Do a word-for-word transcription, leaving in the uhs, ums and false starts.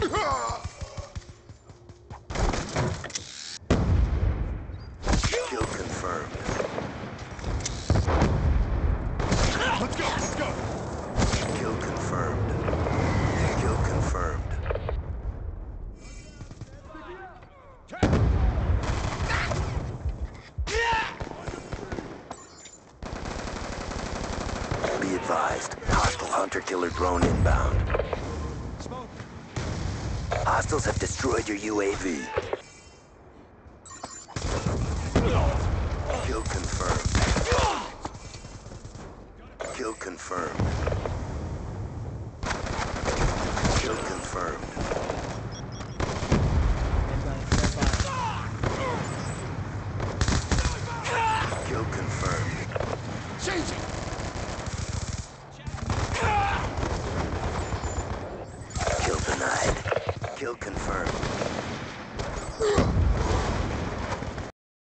Kill confirmed. Let's go, let's go! Kill confirmed. Kill confirmed. Be advised, hostile hunter-killer drone inbound. Hostiles have destroyed your U A V. Kill confirmed. Kill confirmed. Kill confirmed. Kill confirmed. Changing! Kill denied. Kill confirmed.